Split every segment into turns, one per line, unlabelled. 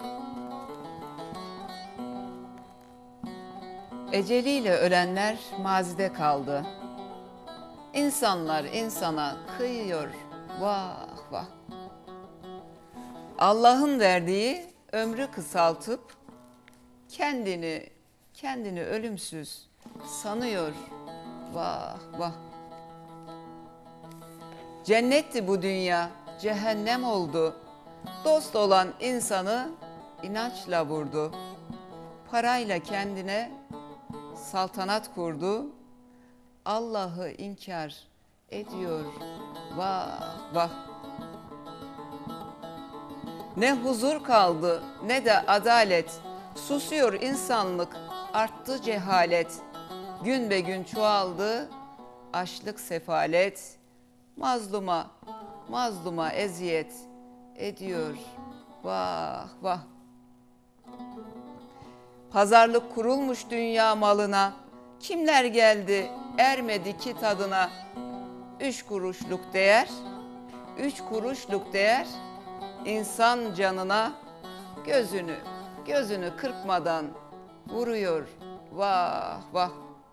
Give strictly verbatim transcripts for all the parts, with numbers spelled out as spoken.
Eceliyle ölenler mazide kaldı. İnsanlar insana kıyıyor, vah vah. Allah'ın verdiği ömrü kısaltıp kendini kendini ölümsüz sanıyor, vah vah. Cennetti bu dünya, cehennem oldu. Dost olan insanı inançla vurdu. Parayla kendine saltanat kurdu. Allah'ı inkar ediyor, vah vah. Ne huzur kaldı ne de adalet. Susuyor insanlık, arttı cehalet. Gün be gün çoğaldı açlık sefalet. Mazluma, mazluma eziyet ediyor, vah vah. Pazarlık kurulmuş dünya malına. Kimler geldi ermedi ki tadına. Üç kuruşluk değer, üç kuruşluk değer. İnsan canına gözünü, gözünü kırpmadan vuruyor, vah vah.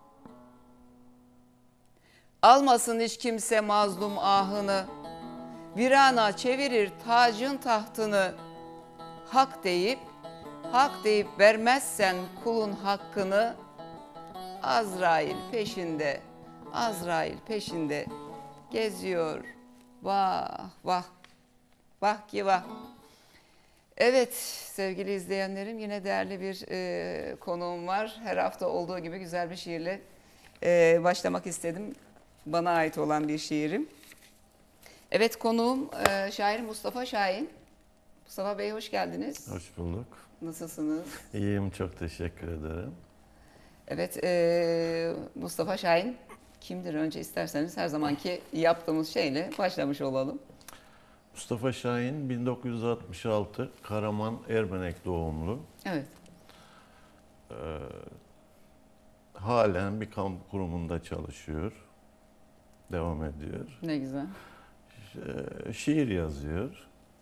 Almasın hiç kimse mazlum ahını. Virana çevirir tacın tahtını. Hak deyip, hak deyip vermezsen kulun hakkını. Azrail peşinde, Azrail peşinde geziyor, vah vah. Vah ki vah. Evet sevgili izleyenlerim, yine değerli bir e, konuğum var. Her hafta olduğu gibi güzel bir şiirle e, başlamak istedim. Bana ait olan bir şiirim. Evet, konuğum e, şair Mustafa Şahin. Mustafa Bey hoş geldiniz.
Hoş bulduk.
Nasılsınız?
İyiyim, çok teşekkür ederim.
Evet, e, Mustafa Şahin kimdir? Önce isterseniz her zamanki yaptığımız şeyle başlamış olalım.
Mustafa Şahin bin dokuz yüz altmış altı Karaman Ermenek doğumlu.
Evet.
Ee, halen bir kamu kurumunda çalışıyor. Devam ediyor.
Ne güzel.
Ee, şiir yazıyor.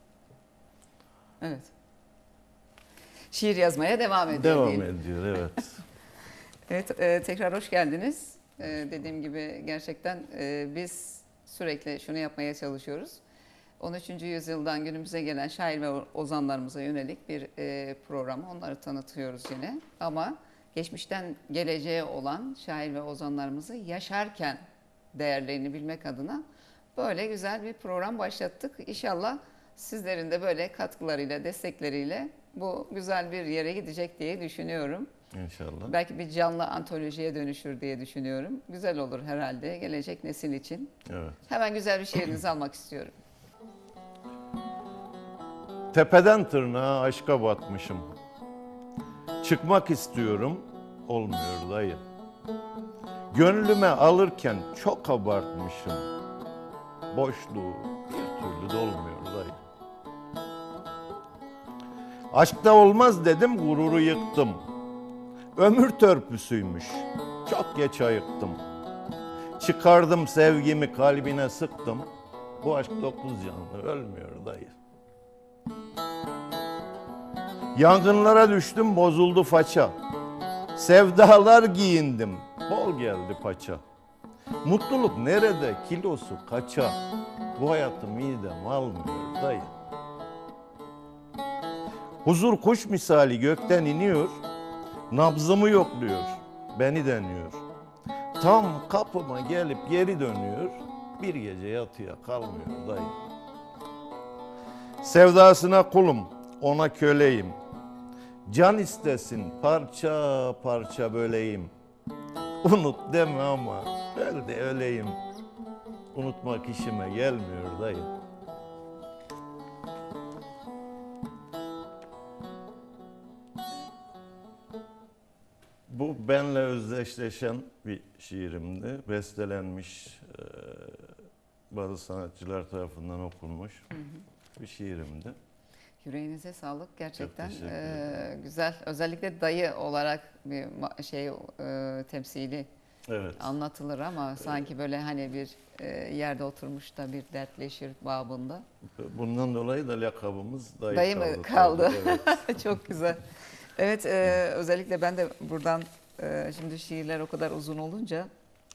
Evet. Şiir yazmaya devam ediyor.
Devam
diyelim.
ediyor, evet.
Evet, e, tekrar hoş geldiniz. E, dediğim gibi gerçekten e, biz sürekli şunu yapmaya çalışıyoruz. on üçüncü yüzyıldan günümüze gelen şair ve ozanlarımıza yönelik bir e, program. Onları tanıtıyoruz yine. Ama geçmişten geleceğe olan şair ve ozanlarımızı yaşarken değerlerini bilmek adına böyle güzel bir program başlattık. İnşallah sizlerin de böyle katkılarıyla, destekleriyle bu güzel bir yere gidecek diye düşünüyorum.
İnşallah.
Belki bir canlı antolojiye dönüşür diye düşünüyorum. Güzel olur herhalde gelecek nesil için.
Evet.
Hemen güzel bir şiirinizi almak istiyorum.
Tepeden tırnağa aşka batmışım. Çıkmak istiyorum, olmuyor dayı. Gönlüme alırken çok abartmışım. Boşluğu bir türlü dolmuyor dayı. Aşkta olmaz dedim, gururu yıktım. Ömür törpüsüymüş, çok geç ayıktım. Çıkardım sevgimi kalbine sıktım. Bu aşk dokuz canlı, ölmüyor dayı. Yangınlara düştüm, bozuldu faça. Sevdalar giyindim, bol geldi paça. Mutluluk nerede, kilosu kaça? Bu hayatı midem almıyor dayı. Huzur kuş misali gökten iniyor, nabzımı yokluyor, beni deniyor. Tam kapıma gelip geri dönüyor, bir gece yatıya kalmıyor dayı. Sevdasına kulum, ona köleyim. Can istesin parça parça böleyim. Unut deme ama öl de öleyim. Unutmak işime gelmiyor dayı. Bu benle özdeşleşen bir şiirimdi. Bestelenmiş, bazı sanatçılar tarafından okunmuş hı hı. bir şiirimdi.
Yüreğinize sağlık, gerçekten e, güzel. Özellikle dayı olarak bir şey e, temsili
Evet.
anlatılır ama sanki böyle hani bir e, yerde oturmuş da bir dertleşir babında.
Bundan dolayı da lakabımız dayı,
Dayı
kaldı.
mı kaldı?
tabii, Evet.
Çok güzel. Evet, e, özellikle ben de buradan e, şimdi şiirler o kadar uzun olunca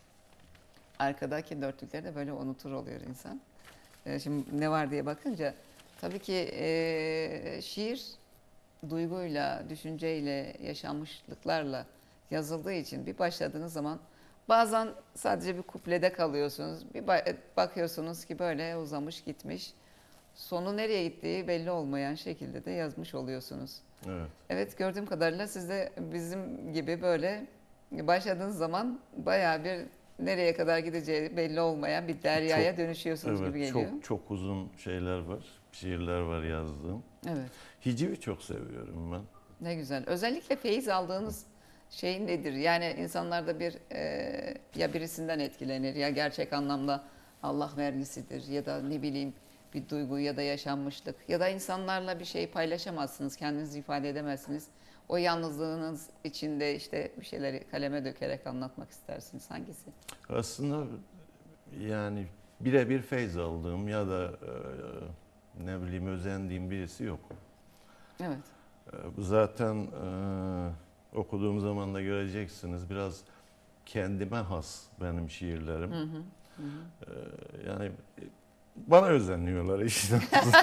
arkadaki dörtlükleri de böyle unutur oluyor insan. E, şimdi ne var diye bakınca tabii ki e, şiir duyguyla, düşünceyle, yaşanmışlıklarla yazıldığı için bir başladığınız zaman bazen sadece bir kuplede kalıyorsunuz. Bir ba- bakıyorsunuz ki böyle uzamış gitmiş. Sonu nereye gittiği belli olmayan şekilde de yazmış oluyorsunuz.
Evet.
Evet, gördüğüm kadarıyla siz de bizim gibi böyle başladığınız zaman bayağı bir nereye kadar gideceği belli olmayan bir deryaya
Çok-
dönüşüyorsunuz gibi
Evet,
geliyor.
çok çok uzun şeyler var, şiirler var yazdığım.
Evet,
Hicivi çok seviyorum ben.
ne güzel. Özellikle feyiz aldığınız şey nedir? Yani insanlarda bir e, ya birisinden etkilenir ya gerçek anlamda Allah vergisidir ya da ne bileyim bir duygu ya da yaşanmışlık ya da insanlarla bir şey paylaşamazsınız, kendinizi ifade edemezsiniz. O yalnızlığınız içinde işte bir şeyleri kaleme dökerek anlatmak istersiniz. Hangisi?
Aslında yani birebir feyz aldığım ya da e, ne bileyim özendiğim birisi yok.
Evet.
E, bu zaten e, okuduğum zaman da göreceksiniz biraz kendime has benim şiirlerim.
Hı hı. Hı hı.
E, yani bana özeniyorlar işte.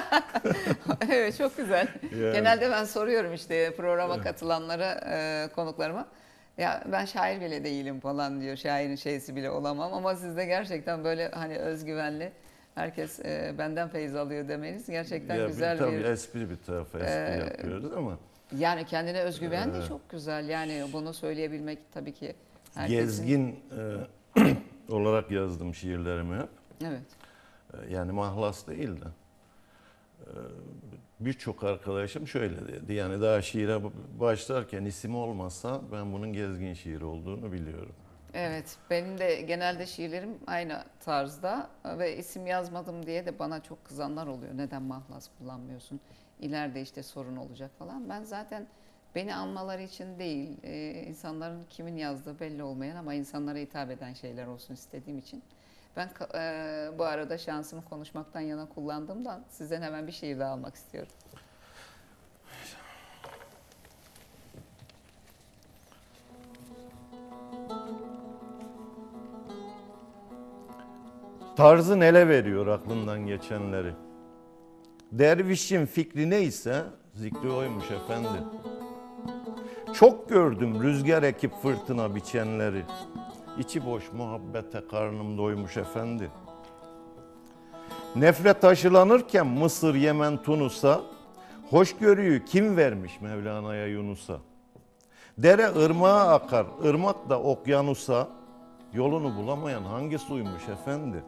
Evet, çok güzel.
Yani.
Genelde ben soruyorum işte programa katılanlara, e, konuklarıma. Ya ben şair bile değilim falan diyor. Şairin şeysi bile olamam ama sizde gerçekten böyle hani özgüvenli, herkes e, benden feyz alıyor demeniz gerçekten
Ya bir,
güzel
tabii
bir
espri bir tarafa espri
e,
yapıyoruz ama
yani kendine özgüven de
Ee,
çok güzel. Yani bunu söyleyebilmek tabii ki herkesin.
gezgin e, olarak yazdım şiirlerimi hep.
Evet.
E, Yani mahlas değil de. E, Birçok arkadaşım şöyle dedi. Yani daha şiire başlarken isim olmasa ben bunun gezgin şiir olduğunu biliyorum.
Evet, benim de genelde şiirlerim aynı tarzda ve isim yazmadım diye de bana çok kızanlar oluyor. Neden mahlas kullanmıyorsun? İleride işte sorun olacak falan. Ben zaten beni anmaları için değil, e, insanların kimin yazdığı belli olmayan ama insanlara hitap eden şeyler olsun istediğim için. Ben e, bu arada şansımı konuşmaktan yana kullandığımdan sizden hemen bir şiir daha almak istiyorum.
Tarzın ele veriyor aklından geçenleri. Dervişin fikri neyse zikri oymuş efendi. Çok gördüm rüzgar ekip fırtına biçenleri. İçi boş muhabbete karnım doymuş efendi. Nefret aşılanırken Mısır, Yemen, Tunus'a, hoşgörüyü kim vermiş Mevlana'ya Yunus'a? Dere ırmağa akar, ırmak da okyanusa, yolunu bulamayan hangi suymuş efendi?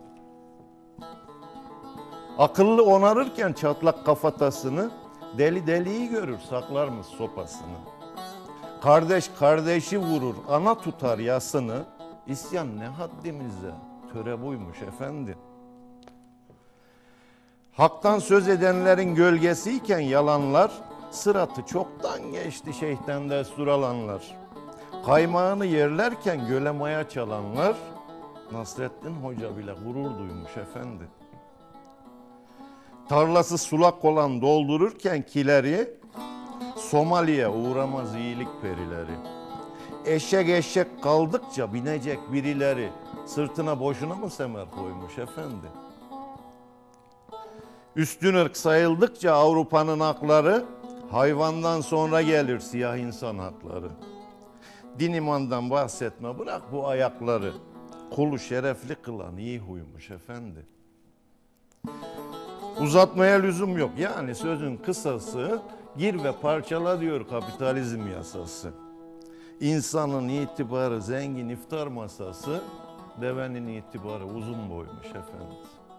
Akıllı onarırken çatlak kafatasını, deli deliyi görür saklarmış sopasını. Kardeş kardeşi vurur, ana tutar yasını, isyan ne haddimize, töre buymuş efendi. Hak'tan söz edenlerin gölgesiyken yalanlar, sıratı çoktan geçti şeyhten destur alanlar. Kaymağını yerlerken göle maya çalanlar, Nasrettin Hoca bile gurur duymuş efendi. Tarlası sulak olan doldururken kileri, Somali'ye uğramaz iyilik perileri. Eşek eşek kaldıkça binecek birileri, sırtına boşuna mı semer koymuş efendi? Üstün ırk sayıldıkça Avrupa'nın hakları, hayvandan sonra gelir siyah insan hakları. Din imandan bahsetme bırak bu ayakları, kulu şerefli kılan iyi huymuş efendi. Uzatmaya lüzum yok. Yani sözün kısası gir ve parçala diyor kapitalizm yasası. İnsanın itibarı zengin iftar masası, devenin itibarı uzun boymuş efendim.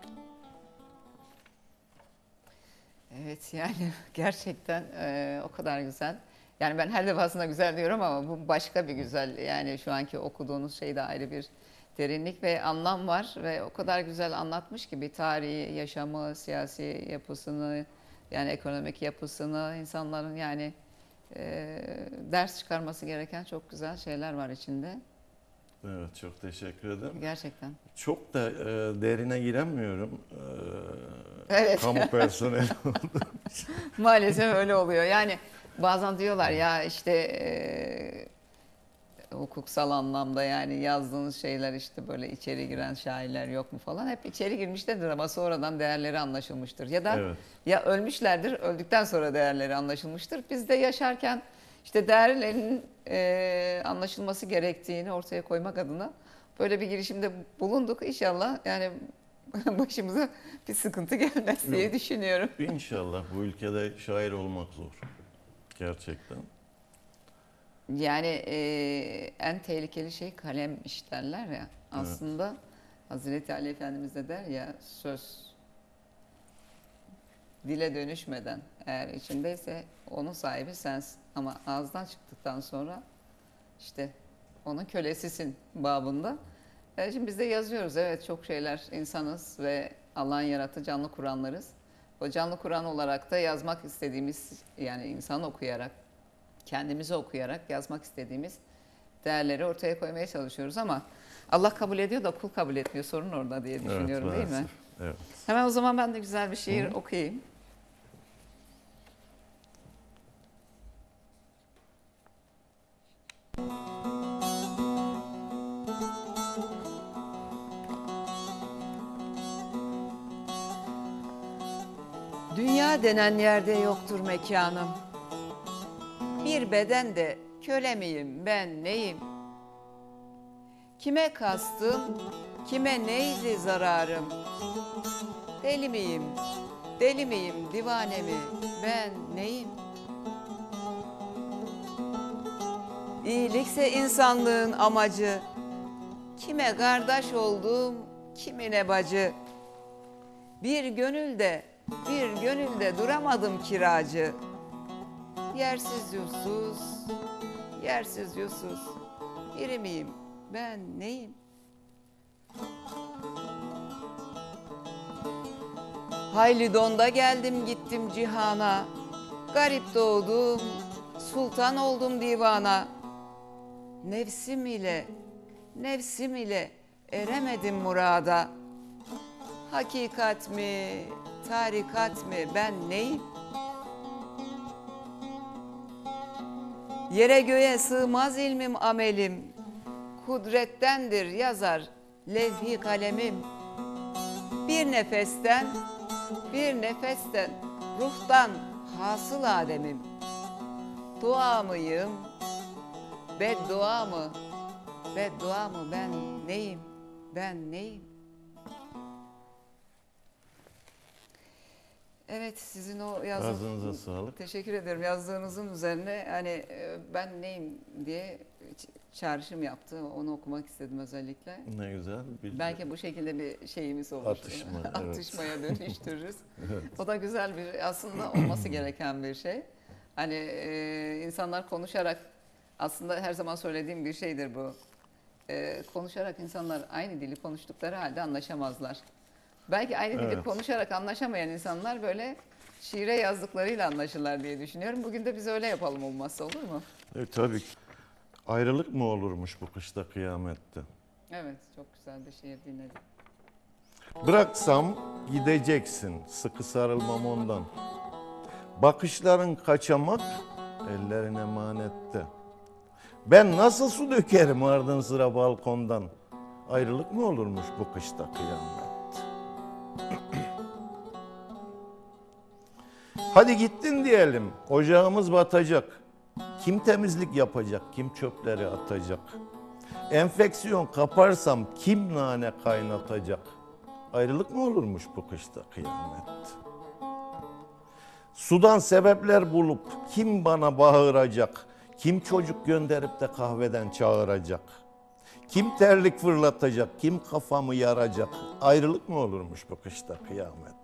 Evet, yani gerçekten e, o kadar güzel. Yani ben her defasında güzel diyorum ama bu başka bir güzel. Yani şu anki okuduğunuz şeyde ayrı bir derinlik ve anlam var ve o kadar güzel anlatmış ki bir tarihi, yaşamı, siyasi yapısını, yani ekonomik yapısını, insanların yani e, ders çıkarması gereken çok güzel şeyler var içinde.
Evet, çok teşekkür ederim.
Gerçekten.
Çok da e, derine giremiyorum. E,
Evet.
Kamu personeli.
Maalesef öyle oluyor. Yani bazen diyorlar ya işte e, hukuksal anlamda yani yazdığınız şeyler işte böyle içeri giren şairler yok mu falan. Hep içeri girmişlerdir ama sonradan değerleri anlaşılmıştır. Ya da
Evet.
ya ölmüşlerdir, öldükten sonra değerleri anlaşılmıştır. Biz de yaşarken işte değerlerinin e, anlaşılması gerektiğini ortaya koymak adına böyle bir girişimde bulunduk. İnşallah yani başımıza bir sıkıntı gelmez diye
Yok.
düşünüyorum.
İnşallah bu ülkede şair olmak zor. Gerçekten.
Yani e, en tehlikeli şey kalemmiş derler ya. Aslında Hazreti Ali Efendimiz de der ya söz dile dönüşmeden eğer içindeyse onun sahibi sensin. Ama ağızdan çıktıktan sonra işte onun kölesisin babında. E, şimdi biz de yazıyoruz evet çok şeyler insanız ve Allah'ın yarattığı canlı Kur'anlarız. O canlı Kur'an olarak da yazmak istediğimiz yani insan okuyarak kendimizi okuyarak yazmak istediğimiz değerleri ortaya koymaya çalışıyoruz ama Allah kabul ediyor da kul kabul etmiyor. Sorun orada diye düşünüyorum
Evet,
değil mi?
maalesef. Evet.
Hemen o zaman ben de güzel bir şiir
Hı.
okuyayım. Dünya denen yerde yoktur mekanım. Bir bedende köle miyim ben neyim? Kime kastım, kime neydi zararım? Deli miyim, deli miyim divane mi ben neyim? İyilikse insanlığın amacı, kime kardeş oldum, kimine bacı. Bir gönülde, bir gönülde duramadım kiracı. Yersiz yursuz, yersiz yursuz, biri miyim, ben neyim? Hayli donda geldim gittim cihana, garip doğdum, sultan oldum divana. Nefsim ile, nefsim ile eremedim murada. Hakikat mi, tarikat mi ben neyim? Yere göğe sığmaz ilmim amelim, kudrettendir yazar levh-i kalemim. Bir nefesten, bir nefesten, ruhtan hasıl Adem'im. Dua mıyım, beddua mı, beddua mı ben neyim, ben neyim? Evet, sizin o yazdığınız...
Ağzınıza sağlık.
Teşekkür ederim. Yazdığınızın üzerine hani ben neyim diye çağrışım yaptı. Onu okumak istedim özellikle.
Ne güzel. Bir
Belki bu şekilde bir şeyimiz olur.
Atışma, evet.
Atışmaya dönüştürürüz.
Evet.
O da güzel bir aslında olması gereken bir şey. Hani e, insanlar konuşarak aslında her zaman söylediğim bir şeydir bu. E, konuşarak insanlar aynı dili konuştukları halde anlaşamazlar. Belki aynı dili
Evet.
konuşarak anlaşamayan insanlar böyle şiire yazdıklarıyla anlaşırlar diye düşünüyorum. Bugün de biz öyle yapalım olmazsa olur mu?
E, tabii ki. Ayrılık mı olurmuş bu kışta kıyamette?
Evet, çok güzel bir şiir dinledim.
Bıraksam gideceksin, sıkı sarılmam ondan. Bakışların kaçamak, ellerin emanette. Ben nasıl su dökerim ardın sıra balkondan? Ayrılık mı olurmuş bu kışta kıyamet? Hadi gittin diyelim, ocağımız batacak. Kim temizlik yapacak, kim çöpleri atacak? Enfeksiyon kaparsam kim nane kaynatacak? Ayrılık mı olurmuş bu kışta kıyamet? Sudan sebepler bulup kim bana bağıracak? Kim çocuk gönderip de kahveden çağıracak? Kim terlik fırlatacak? Kim kafamı yaracak? Ayrılık mı olurmuş bu kışta kıyamet?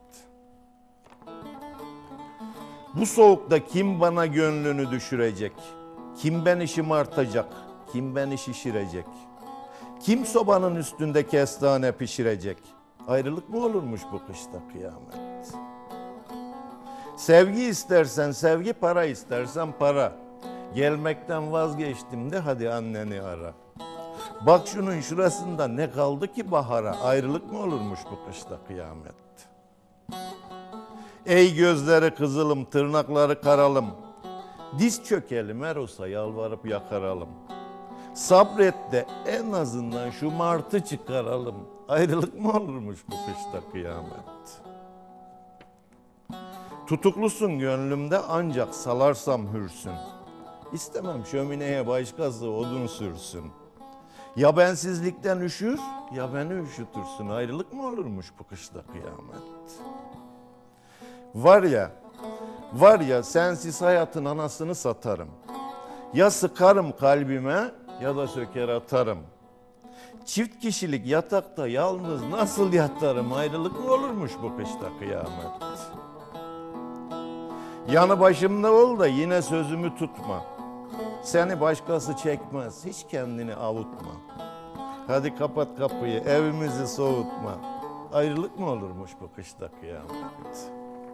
Bu soğukta kim bana gönlünü düşürecek? Kim beni şımartacak? Kim beni şişirecek? Kim sobanın üstünde kestane pişirecek? Ayrılık mı olurmuş bu kışta kıyamet? Sevgi istersen sevgi, para istersen para. Gelmekten vazgeçtim de hadi anneni ara. Bak şunun şurasında ne kaldı ki bahara? Ayrılık mı olurmuş bu kışta kıyamet? Ey gözleri kızılım, tırnakları karalım. Diz çökelim Eros'a yalvarıp yakaralım. Sabret de en azından şu martı çıkaralım. Ayrılık mı olurmuş bu kışta kıyamet? Tutuklusun gönlümde ancak salarsam hürsün. İstemem şömineye başkası odun sürsün. Ya bensizlikten üşür ya beni üşütürsün. Ayrılık mı olurmuş bu kışta kıyamet? Var ya, var ya sensiz hayatın anasını satarım. Ya sıkarım kalbime ya da söker atarım. Çift kişilik yatakta yalnız nasıl yatarım? Ayrılık mı olurmuş bu kışta kıyamet? Yanı başımda ol da yine sözümü tutma. Seni başkası çekmez, hiç kendini avutma. Hadi kapat kapıyı, evimizi soğutma. Ayrılık mı olurmuş bu kışta kıyamet?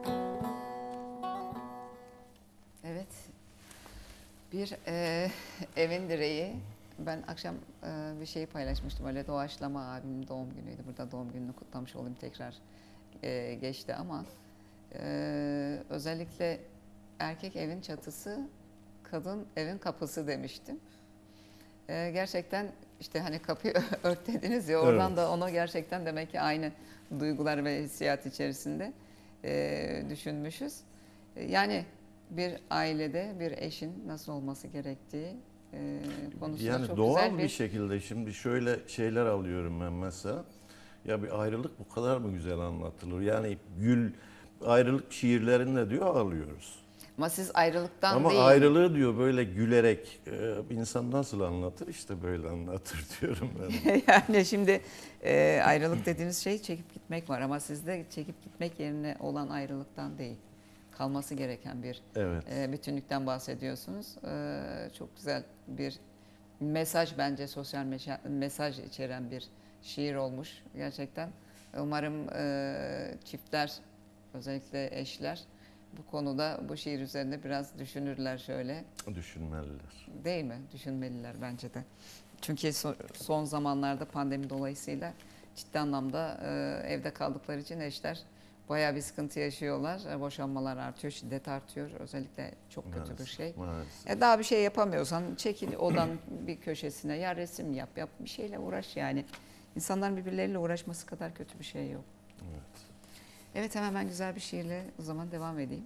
Evet. Bir e, evin direği. Ben akşam e, bir şeyi paylaşmıştım. Öyle doğaçlama, abimin doğum günüydü. Burada doğum gününü kutlamış olayım, tekrar e, geçti ama e, özellikle erkek evin çatısı, kadın evin kapısı demiştim. E, gerçekten işte hani kapıyı ört dediniz ya, oradan
Evet.
da ona gerçekten demek ki aynı duygular ve hissiyat içerisinde e, düşünmüşüz. E, yani bir ailede bir eşin nasıl olması gerektiği e, konusunda
Yani
çok
doğal
güzel
bir...
bir
şekilde şimdi şöyle şeyler alıyorum ben mesela. Ya bir ayrılık bu kadar mı güzel anlatılır? Yani Gül ayrılık şiirlerinde diyor ağlıyoruz.
ama siz ayrılıktan
Ama
değil.
ayrılığı diyor böyle gülerek e, bir insan nasıl anlatır? İşte böyle anlatır diyorum ben.
Yani şimdi e, ayrılık dediğiniz şey çekip gitmek var ama sizde çekip gitmek yerine olan ayrılıktan değil. Kalması gereken bir
Evet.
e, bütünlükten bahsediyorsunuz. E, çok güzel bir mesaj, bence sosyal meşa- mesaj içeren bir şiir olmuş gerçekten. Umarım e, çiftler, özellikle eşler bu konuda bu şiir üzerinde biraz düşünürler şöyle.
Düşünmeliler.
Değil mi? Düşünmeliler bence de. Çünkü so- son zamanlarda pandemi dolayısıyla ciddi anlamda e, evde kaldıkları için eşler bayağı bir sıkıntı yaşıyorlar. E, boşanmalar artıyor, şiddet artıyor. Özellikle çok kötü
Maalesef,
bir şey.
maalesef.
E, daha bir şey yapamıyorsan çekil odanın bir köşesine, ya resim yap, yap bir şeyle uğraş yani. İnsanların birbirleriyle uğraşması kadar kötü bir şey yok.
Evet.
Evet, hemen ben güzel bir şiirle o zaman devam edeyim.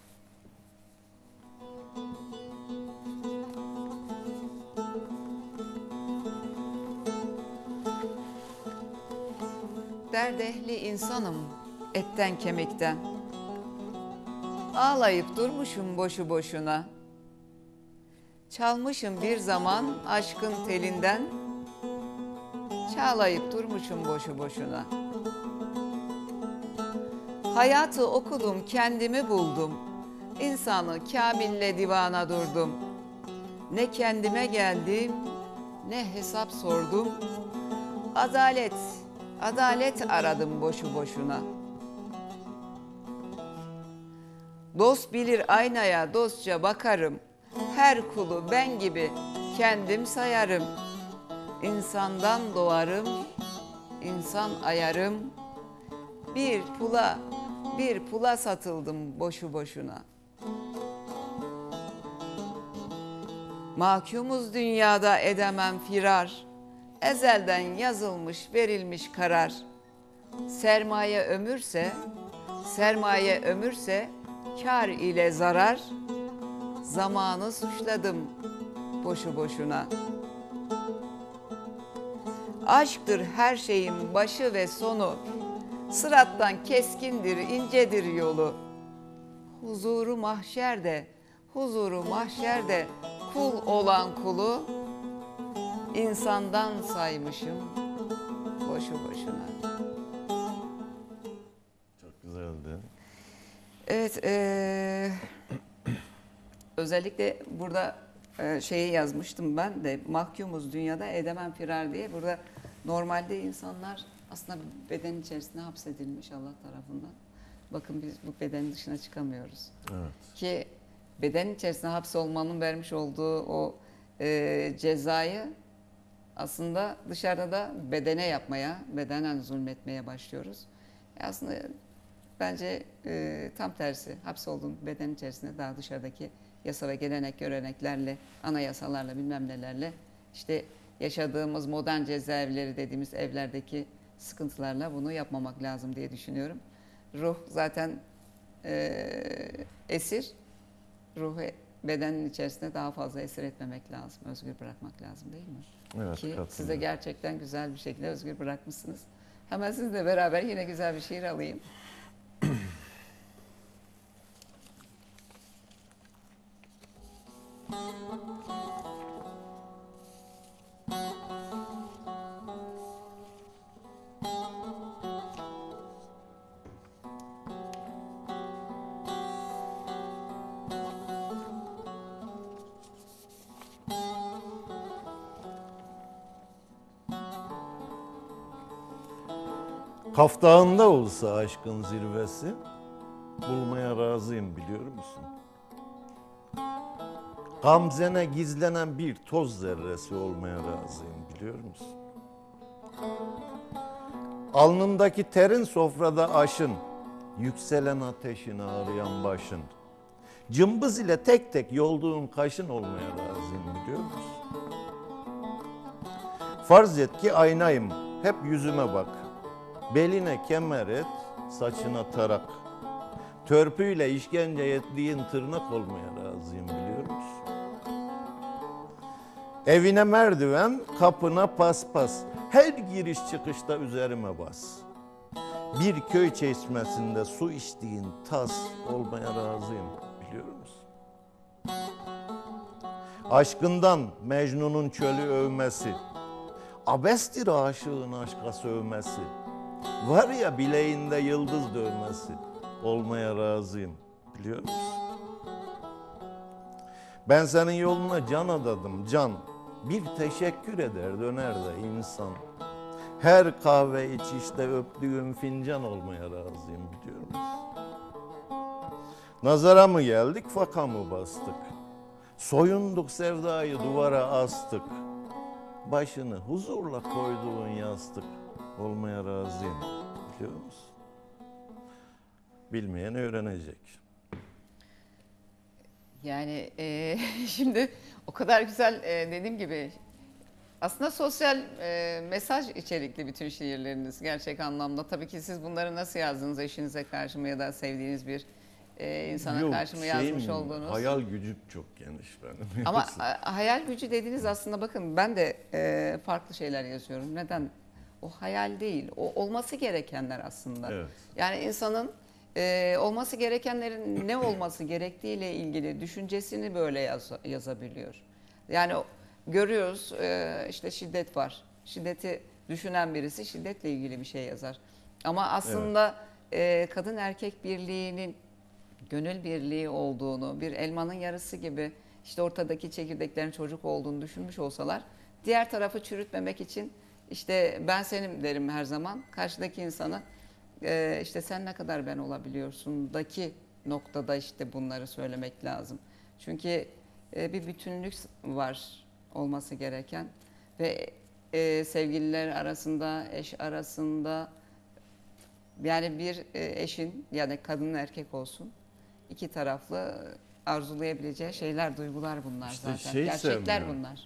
Derdehli insanım etten kemikten. Ağlayıp durmuşum boşu boşuna. Çalmışım bir zaman aşkın telinden. Çağlayıp durmuşum boşu boşuna. Hayatı okudum, kendimi buldum. İnsanı kamille divana durdum. Ne kendime geldim, ne hesap sordum. Adalet, adalet aradım boşu boşuna. Dost bilir aynaya dostça bakarım. Her kulu ben gibi kendim sayarım. İnsandan doğarım, insan ayarım. Bir pula, bir pula satıldım boşu boşuna. Mahkumuz dünyada edemem firar. Ezelden yazılmış verilmiş karar. Sermaye ömürse, sermaye ömürse kar ile zarar. Zamanı suçladım boşu boşuna. Aşktır her şeyin başı ve sonu. Sırattan keskindir, incedir yolu. Huzuru mahşerde, huzuru mahşerde kul olan kulu insandan saymışım boşu boşuna.
Çok güzeldi.
Evet, eee, özellikle burada e, şeyi yazmıştım ben de, mahkumuz dünyada edemem firar diye. Burada normalde insanlar aslında beden içerisine hapsedilmiş Allah tarafından. Bakın biz bu bedenin dışına çıkamıyoruz.
Evet.
Ki beden içerisine hapsolmanın vermiş olduğu o e, cezayı aslında dışarıda da bedene yapmaya, bedenen zulmetmeye başlıyoruz. E aslında bence e, tam tersi, hapsolduğun beden içerisinde daha dışarıdaki yasa ve gelenek, göreneklerle, anayasalarla, bilmem nelerle, işte yaşadığımız modern cezaevleri dediğimiz evlerdeki sıkıntılarla bunu yapmamak lazım diye düşünüyorum. Ruh zaten e, esir, ruhu bedenin içerisinde daha fazla esir etmemek lazım, özgür bırakmak lazım değil mi?
Evet,
Ki size
katılıyorum.
gerçekten güzel bir şekilde özgür bırakmışsınız. Hemen sizinle beraber yine güzel bir şiir alayım.
Kaf Dağı'nda olsa aşkın zirvesi, bulmaya razıyım biliyor musun? Gamzene gizlenen bir toz zerresi olmaya razıyım biliyor musun? Alnındaki terin sofrada aşın, yükselen ateşini ağrıyan başın. Cımbız ile tek tek yolduğun kaşın olmaya razıyım biliyor musun? Farz et ki aynayım, hep yüzüme bak. Beline kemer et, saçına tarak. Törpüyle işkence ettiğin tırnak olmaya razıyım biliyor musun? Evine merdiven, kapına paspas. Her giriş çıkışta üzerime bas. Bir köy çeşmesinde su içtiğin tas olmaya razıyım biliyor musun? Aşkından Mecnun'un çölü övmesi, abestir aşığın aşka sövmesi. Var ya bileğinde yıldız dövmesi, olmaya razıyım biliyor musun? Ben senin yoluna can adadım can, bir teşekkür eder döner de insan. Her kahve içişte öptüğüm fincan olmaya razıyım biliyor musun? Nazara mı geldik, faka mı bastık? Soyunduk sevdayı duvara astık. Başını huzurla koyduğun yastık olmaya razıyım biliyor musun? Bilmeyen öğrenecek.
Yani e, şimdi o kadar güzel e, dediğim gibi aslında sosyal e, mesaj içerikli bütün şiirleriniz gerçek anlamda. Tabii ki siz bunları nasıl yazdınız, eşinize karşı mı ya da sevdiğiniz bir e, insana
Yok,
karşı mı
şeyim,
yazmış oldunuz?
hayal gücüm çok geniş benim.
Ama
Yoksa-
a- hayal gücü dediğiniz aslında bakın ben de e, farklı şeyler yazıyorum. Neden? O hayal değil, o olması gerekenler aslında.
Evet.
Yani insanın e, olması gerekenlerin ne olması gerektiğiyle ilgili düşüncesini böyle yaz, yazabiliyor. Yani o- görüyoruz e, işte şiddet var. Şiddeti düşünen birisi şiddetle ilgili bir şey yazar. Ama aslında e, kadın erkek birliğinin gönül birliği olduğunu, bir elmanın yarısı gibi işte ortadaki çekirdeklerin çocuk olduğunu düşünmüş olsalar, diğer tarafı çürütmemek için işte ben senim derim her zaman. Karşıdaki insana e, işte sen ne kadar ben olabiliyorsun daki noktada işte bunları söylemek lazım. Çünkü e, bir bütünlük var olması gereken ve e, sevgililer arasında, eş arasında yani bir e, eşin yani kadın erkek olsun iki taraflı arzulayabileceği şeyler, duygular bunlar
İşte
zaten.
şey
Gerçekler
sevmiyorum.
bunlar.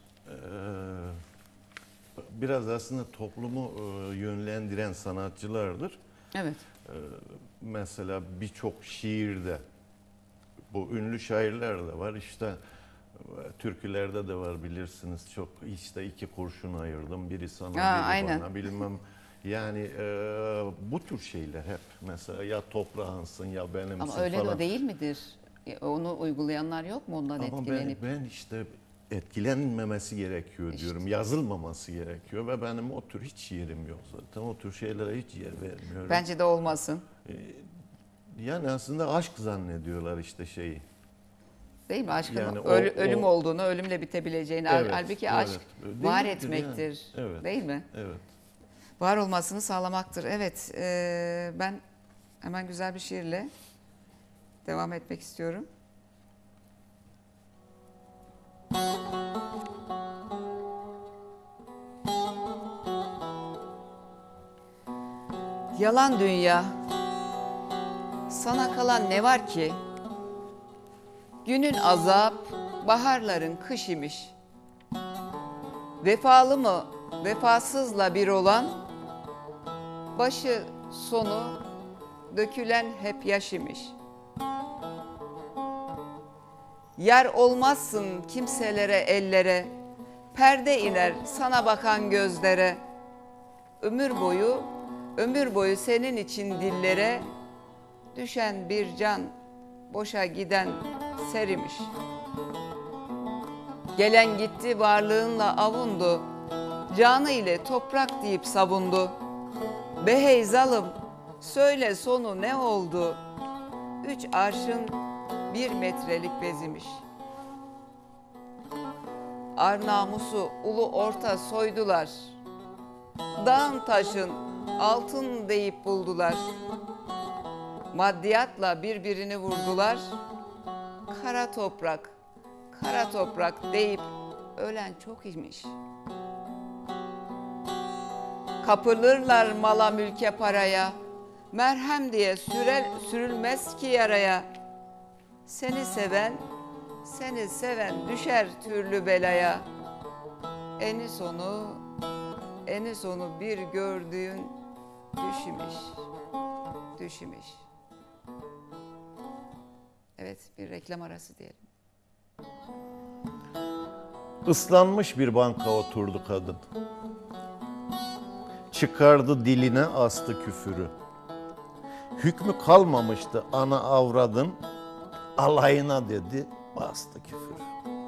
Ee, biraz aslında toplumu e, yönlendiren sanatçılardır.
Evet.
Ee, mesela birçok şiirde, bu ünlü şairler de var işte, e, türkülerde de var bilirsiniz çok, işte iki kurşun ayırdım, biri sana
Aa,
biri
aynen.
bana bilmem. Yani e, bu tür şeyler hep mesela ya toprağınsın ya benimsin
Ama öyle
falan.
de değil midir? E, Onu uygulayanlar yok mu ondan
Ama ben,
etkilenip?
ben işte etkilenmemesi gerekiyor
İşte.
diyorum. Yazılmaması gerekiyor ve benim o tür hiç yerim yok zaten. O tür şeylere hiç yer vermiyorum.
Bence de olmasın.
Yani aslında aşk zannediyorlar işte şeyi.
Değil mi? Aşkın
Yani o-
ölü- ölüm
o-
olduğunu, ölümle bitebileceğini.
Evet,
Halbuki
evet.
aşk
Değildir
var
yani.
etmektir.
Evet.
Değil mi?
Evet.
Var olmasını sağlamaktır. Evet. e, ben hemen güzel bir şiirle devam etmek istiyorum. Yalan dünya, sana kalan ne var ki? Günün azap, baharların kış imiş. Vefalı mı, vefasızla bir olan, başı sonu dökülen hep yaş imiş. Yar olmazsın kimselere, ellere, perde iner sana bakan gözlere. Ömür boyu, ömür boyu senin için dillere, düşen bir can, boşa giden serimiş. Gelen gitti varlığınla avundu, canı ile toprak deyip savundu. Behey zalım, söyle sonu ne oldu? Üç arşın bir metrelik bezimiş. Ar namusu ulu orta soydular. Dağın taşın altın deyip buldular. Maddiyatla birbirini vurdular. Kara toprak, kara toprak deyip ölen çok imiş. Kapılırlar mala mülke paraya, merhem diye sürel, sürülmez ki yaraya. Seni seven, seni seven düşer türlü belaya. Eni sonu, eni sonu bir gördüğün düşümiş, düşümiş. Evet, bir reklam arası diyelim.
Islanmış bir banka oturdu kadın. Çıkardı diline astı küfürü. Hükmü kalmamıştı ana avradın, alayına dedi bastı küfür.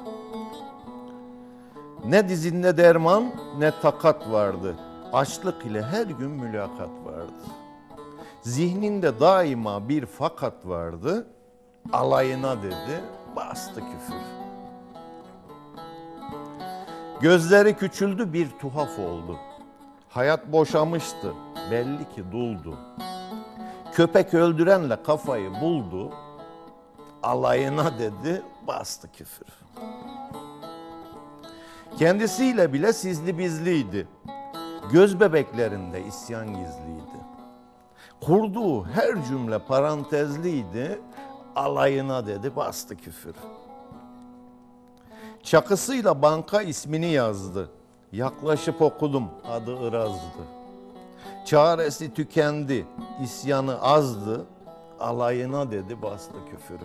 Ne dizinde derman ne takat vardı. Açlık ile her gün mülakat vardı. Zihninde daima bir fakat vardı. Alayına dedi bastı küfür. Gözleri küçüldü bir tuhaf oldu. Hayat boşamıştı belli ki duldu. Köpek öldürenle kafayı buldu. Alayına dedi bastı küfür. Kendisiyle bile sizli bizliydi. Göz bebeklerinde isyan gizliydi. Kurduğu her cümle parantezliydi. Alayına dedi bastı küfür. Çakısıyla banka ismini yazdı. Yaklaşıp okudum adı Iraz'dı. Çaresi tükendi, isyanı azdı. Alayına dedi bastı küfürü.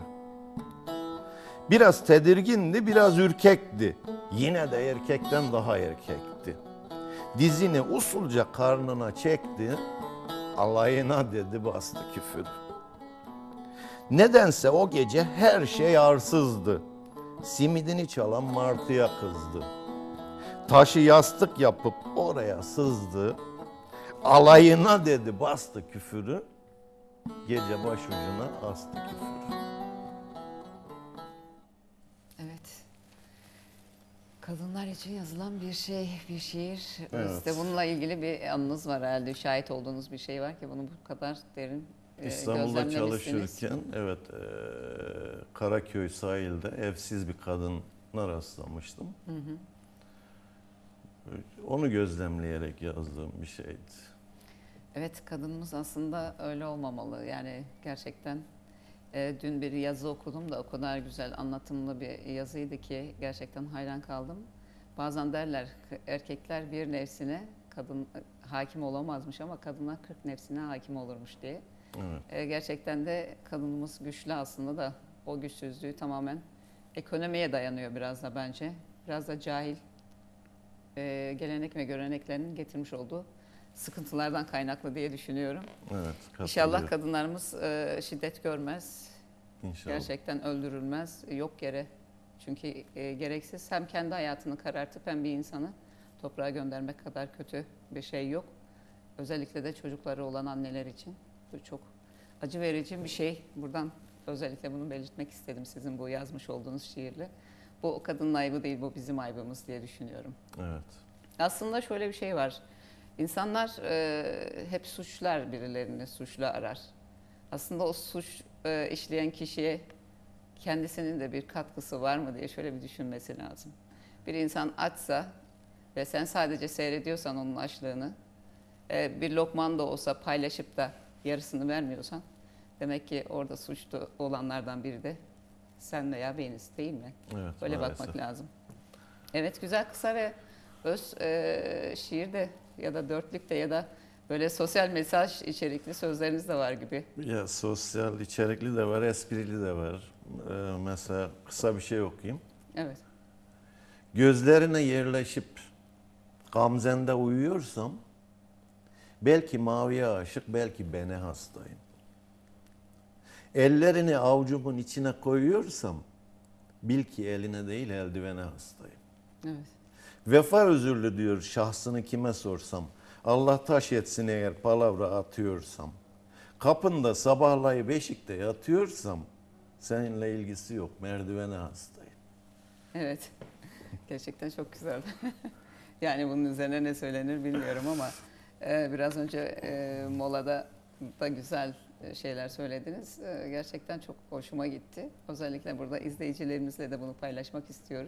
Biraz tedirgindi, biraz ürkekti. Yine de erkekten daha erkekti. Dizini usulca karnına çekti. Alayına dedi bastı küfür. Nedense o gece her şey arsızdı. Simidini çalan martıya kızdı. Taşı yastık yapıp oraya sızdı. Alayına dedi bastı küfürü. Gece başucuna astı küfürü.
Evet. Kadınlar için yazılan bir şey, bir şiir.
Evet.
Sizde bununla ilgili bir anınız var herhalde. Şahit olduğunuz bir şey var ki bunu bu kadar derin e,
İstanbul'da
gözlemlemişsiniz.
çalışırken evet e, Karaköy sahilde evsiz bir kadına rastlamıştım. Hı hı. Onu gözlemleyerek yazdığım bir şeydi.
Evet, kadınımız aslında öyle olmamalı. Yani gerçekten e, dün bir yazı okudum da o kadar güzel anlatımlı bir yazıydı ki gerçekten hayran kaldım. Bazen derler erkekler bir nefsine kadın hakim olamazmış ama kadınlar kırk nefsine hakim olurmuş diye.
Evet.
E, gerçekten de kadınımız güçlü aslında da o güçsüzlüğü tamamen ekonomiye dayanıyor biraz da bence. Biraz da cahil e, gelenek ve göreneklerinin getirmiş olduğu sıkıntılardan kaynaklı diye düşünüyorum.
Evet,
İnşallah kadınlarımız e, şiddet görmez.
İnşallah.
Gerçekten öldürülmez. Yok yere. Çünkü e, gereksiz hem kendi hayatını karartıp hem bir insanı toprağa göndermek kadar kötü bir şey yok. Özellikle de çocukları olan anneler için bu çok acı verici bir şey. Buradan özellikle bunu belirtmek istedim sizin bu yazmış olduğunuz şiirle. Bu o kadının ayıbı değil, bu bizim ayıbımız diye düşünüyorum.
Evet.
Aslında şöyle bir şey var. İnsanlar e, hep suçlar, birilerini suçlu arar. Aslında o suç e, işleyen kişiye kendisinin de bir katkısı var mı diye şöyle bir düşünmesi lazım. Bir insan açsa ve sen sadece seyrediyorsan onun açlığını, e, bir lokman da olsa paylaşıp da yarısını vermiyorsan demek ki orada suçlu olanlardan biri de sen veya beniz, değil mi?
Evet,
Böyle
maalesef.
bakmak lazım. Evet, güzel, kısa ve öz e, şiirde ya da dörtlükte ya da böyle sosyal mesaj içerikli sözleriniz de var gibi.
Ya sosyal içerikli de var, esprili de var. Ee, mesela kısa bir şey okuyayım.
Evet.
Gözlerine yerleşip gamzende uyuyorsam, belki maviye aşık, belki bene hastayım. Ellerini avucumun içine koyuyorsam, bil ki eline değil eldivene hastayım.
Evet.
Vefa özürlü diyor şahsını kime sorsam, Allah taş etsin eğer palavra atıyorsam. Kapında sabahlayıp beşikte yatıyorsam, seninle ilgisi yok, merdivene hastayım.
Evet. Gerçekten çok güzel. Yani bunun üzerine ne söylenir bilmiyorum ama e, biraz önce e, molada da güzel şeyler söylediniz. E, gerçekten çok hoşuma gitti. Özellikle burada izleyicilerimizle de bunu paylaşmak istiyorum.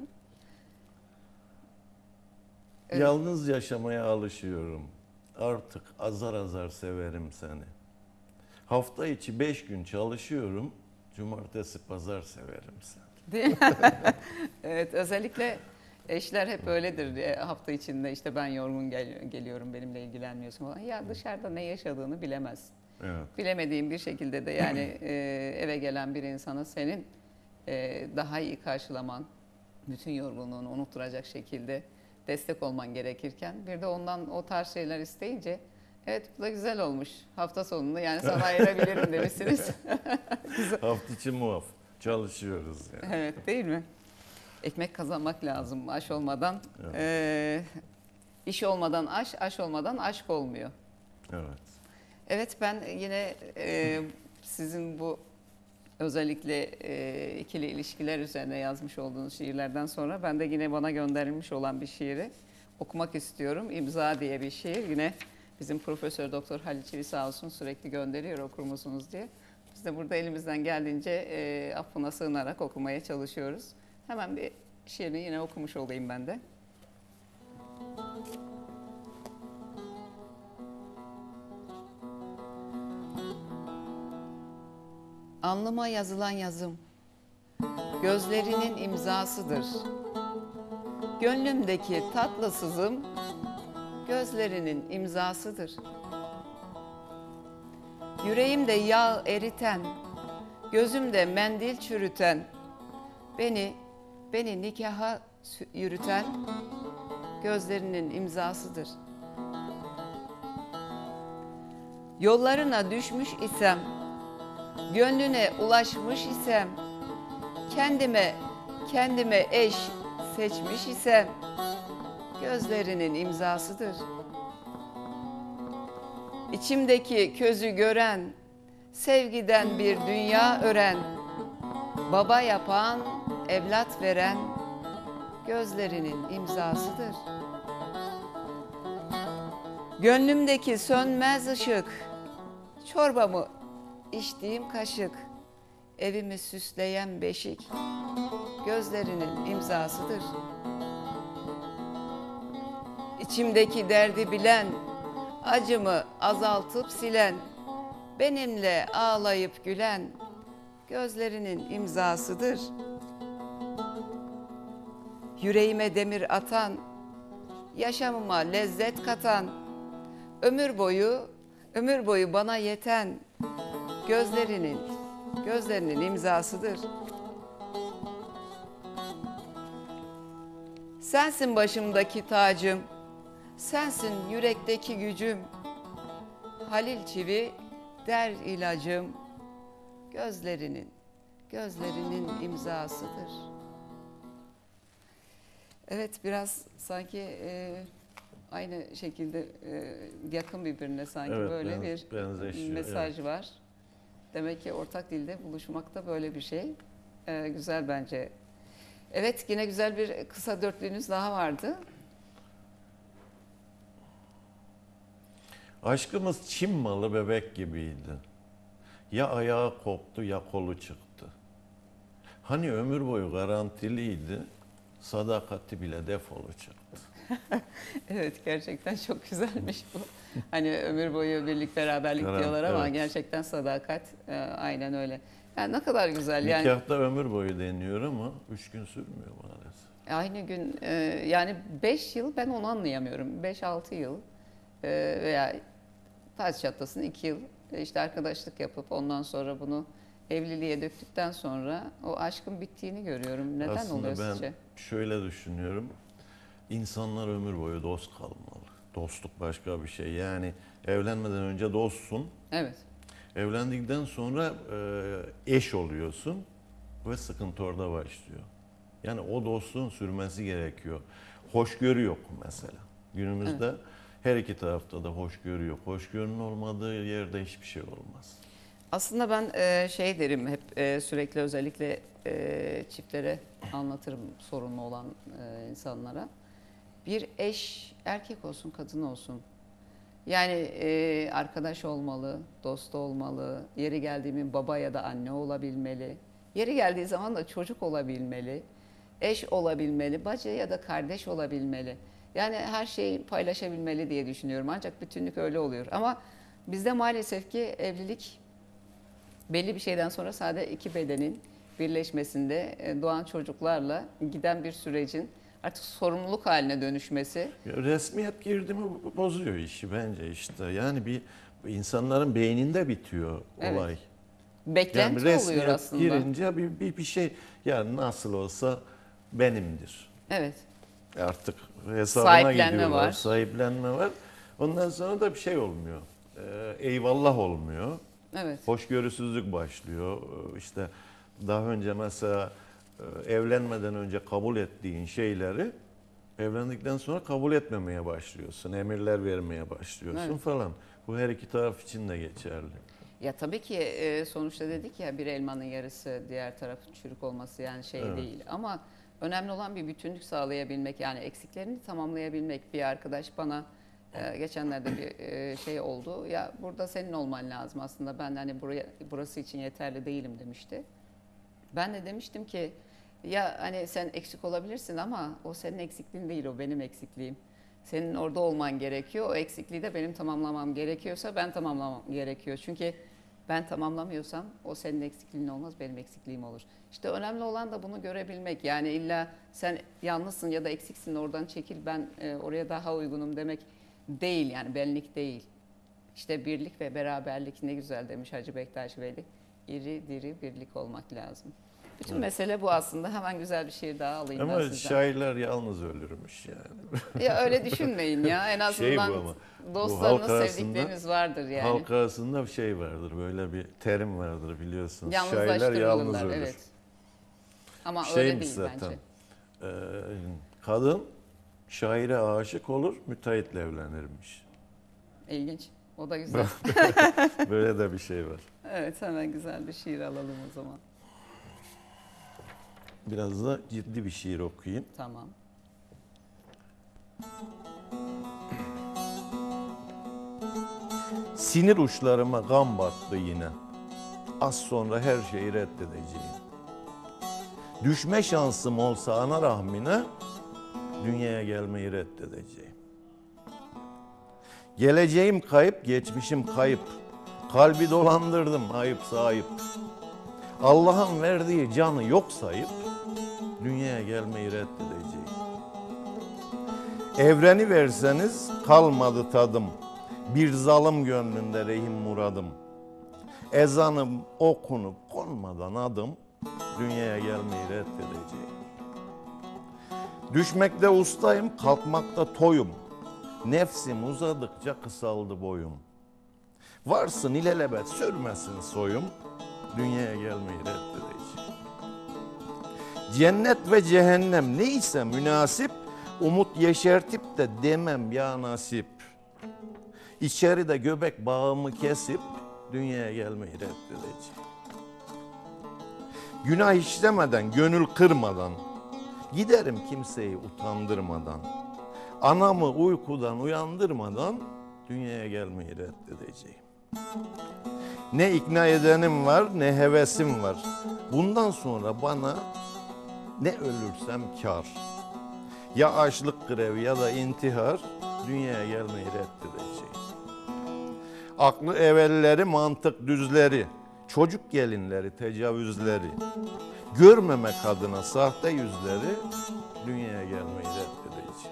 Evet.
Yalnız yaşamaya alışıyorum. Artık azar azar severim seni. Hafta içi beş gün çalışıyorum. Cumartesi pazar severim seni.
Değil mi? Evet, özellikle eşler hep öyledir. E, hafta içinde işte ben yorgun gel- geliyorum, benimle ilgilenmiyorsun falan. Ya dışarıda ne yaşadığını bilemezsin.
Evet.
Bilemediğin bir şekilde de yani e, eve gelen bir insana senin e, daha iyi karşılaman, bütün yorgunluğunu unutturacak şekilde destek olman gerekirken bir de ondan o tarz şeyler isteyince evet, bu da güzel olmuş. Hafta sonunda yani sana ayırabilirim demişsiniz.
Hafta içi muaf. Çalışıyoruz yani.
Evet, değil mi? Ekmek kazanmak lazım aş olmadan.
Evet.
E, iş olmadan aş, aş olmadan aşk olmuyor.
Evet.
Evet, ben yine e, sizin bu özellikle e, ikili ilişkiler üzerine yazmış olduğunuz şiirlerden sonra ben de yine bana gönderilmiş olan bir şiiri okumak istiyorum. İmza diye bir şiir. Yine bizim Profesör Doktor Halil Çivi sağ olsun sürekli gönderiyor, okur musunuz diye. Biz de burada elimizden geldiğince e, affına sığınarak okumaya çalışıyoruz. Hemen bir şiirini yine okumuş olayım ben de. Alnıma yazılan yazım, gözlerinin imzasıdır. Gönlümdeki tatlı sızım, gözlerinin imzasıdır. Yüreğimde yağ eriten, gözümde mendil çürüten, beni, beni nikaha yürüten, gözlerinin imzasıdır. Yollarına düşmüş isem, gönlüne ulaşmış isem, kendime, kendime eş seçmiş isem, gözlerinin imzasıdır. İçimdeki közü gören, sevgiden bir dünya ören, baba yapan, evlat veren, gözlerinin imzasıdır. Gönlümdeki sönmez ışık, çorbamı içtiğim kaşık, evimi süsleyen beşik, gözlerinin imzasıdır. İçimdeki derdi bilen, acımı azaltıp silen, benimle ağlayıp gülen, gözlerinin imzasıdır. Yüreğime demir atan, yaşamıma lezzet katan, ömür boyu, ömür boyu bana yeten, gözlerinin, gözlerinin imzasıdır. Sensin başımdaki tacım, sensin yürekteki gücüm, Halil Çivi der ilacım, gözlerinin, gözlerinin imzasıdır. Evet, biraz sanki e, aynı şekilde e, yakın birbirine sanki
Evet,
böyle
benz-
bir
benzeşiyor,
mesaj
evet.
var. Demek ki ortak dilde buluşmak da böyle bir şey. E, güzel bence. Evet, yine güzel bir kısa dörtlüğünüz daha vardı.
Aşkımız Çin malı bebek gibiydi. Ya ayağı koptu ya kolu çıktı. Hani ömür boyu garantiliydi, sadakati bile defolu çıktı.
Evet, gerçekten çok güzelmiş bu. Hani ömür boyu birlik beraberlik
Evet,
diyorlar ama
evet.
gerçekten sadakat e, aynen öyle. Yani ne kadar güzel yani.
Nikahta ömür boyu deniyor ama üç gün sürmüyor maalesef.
Aynı gün e, yani beş yıl ben onu anlayamıyorum. beş altı yıl e, veya taç çatlasın iki yıl e, işte arkadaşlık yapıp ondan sonra bunu evliliğe döktükten sonra o aşkın bittiğini görüyorum. Neden
Aslında
oluyor
ben
sizce?
şöyle düşünüyorum. İnsanlar ömür boyu dost kalmalı. Dostluk başka bir şey. Yani evlenmeden önce dostsun.
Evet.
Evlendikten sonra e, eş oluyorsun ve sıkıntı orada başlıyor. Yani o dostluğun sürmesi gerekiyor. Hoşgörü yok mesela. Günümüzde evet. Her iki tarafta da hoşgörü yok. Hoşgörünün olmadığı yerde hiçbir şey olmaz.
Aslında ben e, şey derim hep e, sürekli özellikle e, çiftlere anlatırım sorunlu olan e, insanlara. Bir eş erkek olsun kadın olsun. Yani e, arkadaş olmalı, dost olmalı, yeri geldiği mi baba ya da anne olabilmeli. Yeri geldiği zaman da çocuk olabilmeli, eş olabilmeli, bacı ya da kardeş olabilmeli. Yani her şeyi paylaşabilmeli diye düşünüyorum. Ancak bütünlük öyle oluyor. Ama bizde maalesef ki evlilik belli bir şeyden sonra sadece iki bedenin birleşmesinde doğan çocuklarla giden bir sürecin artık sorumluluk haline dönüşmesi.
Resmiyet girdi mi bozuyor işi bence işte. Yani bir insanların beyninde bitiyor olay.
Evet. Beklenti
yani
oluyor aslında.
Girince bir, bir, bir şey yani nasıl olsa benimdir.
Evet.
Artık hesabına
Sahiplenme
gidiyorlar.
var.
Sahiplenme var. Ondan sonra da bir şey olmuyor. Ee, eyvallah olmuyor.
Evet.
Hoşgörüsüzlük başlıyor. İşte daha önce mesela evlenmeden önce kabul ettiğin şeyleri evlendikten sonra kabul etmemeye başlıyorsun. Emirler vermeye başlıyorsun
Evet.
falan. Bu her iki taraf için de geçerli.
Ya tabii ki sonuçta dedik ya bir elmanın yarısı diğer tarafın çürük olması yani şey
Evet.
değil. Ama önemli olan bir bütünlük sağlayabilmek yani eksiklerini tamamlayabilmek. Bir arkadaş bana geçenlerde bir şey oldu. Ya burada senin olman lazım aslında. Ben hani buraya burası için yeterli değilim demişti. Ben de demiştim ki ya hani sen eksik olabilirsin ama o senin eksikliğin değil, o benim eksikliğim. Senin orada olman gerekiyor. O eksikliği de benim tamamlamam gerekiyorsa ben tamamlamam gerekiyor. Çünkü ben tamamlamıyorsam o senin eksikliğin olmaz, benim eksikliğim olur. İşte önemli olan da bunu görebilmek. Yani illa sen yalnızsın ya da eksiksin oradan çekil ben oraya daha uygunum demek değil yani benlik değil. İşte birlik ve beraberlik ne güzel demiş Hacı Bektaş Veli. İri diri birlik olmak lazım. Bütün evet. mesele bu aslında. Hemen güzel bir şiir daha alayım
ama
ben sizden.
Ama şairler yalnız ölürmüş yani.
Ya öyle düşünmeyin ya. En azından şey dostlarınız, sevdikleriniz vardır yani.
Halk arasında bir şey vardır. Böyle bir terim vardır biliyorsunuz.
Şairler yalnız ölür. Evet. Ama öyle değil
zaten.
bence.
Ee, kadın şaire aşık olur, müteahhitle evlenirmiş.
İlginç. O da güzel.
Böyle de bir şey var.
Evet, hemen güzel bir şiir alalım o zaman.
Biraz da ciddi bir şiir okuyayım.
Tamam.
Sinir uçlarıma gam battı yine. Az sonra her şeyi reddedeceğim. Düşme şansım olsa ana rahmine, dünyaya gelmeyi reddedeceğim. Geleceğim kayıp, geçmişim kayıp. Kalbi dolandırdım, ayıp sahip. Allah'ın verdiği canı yok sayıp, dünyaya gelmeyi reddedeceğim. Evreni verseniz kalmadı tadım. Bir zalim gönlünde rehim muradım. Ezanım okunup konmadan adım, dünyaya gelmeyi reddedeceğim. Düşmekte ustayım, kalkmakta toyum. Nefsim uzadıkça kısaldı boyum. Varsın ilelebet sürmesin soyum, dünyaya gelmeyi reddedeceğim. Cennet ve cehennem neyse münasip, umut yeşertip de demem ya nasip. İçeride göbek bağımı kesip, dünyaya gelmeyi reddedeceğim. Günah işlemeden, gönül kırmadan, giderim kimseyi utandırmadan. Anamı uykudan uyandırmadan, dünyaya gelmeyi reddedeceğim. Ne ikna edenim var, ne hevesim var. Bundan sonra bana ne ölürsem kar. Ya açlık grevi ya da intihar, dünyaya gelmeyi reddedecek. Aklı evvelleri, mantık düzleri, çocuk gelinleri, tecavüzleri, görmemek adına sahte yüzleri, dünyaya gelmeyi reddedecek.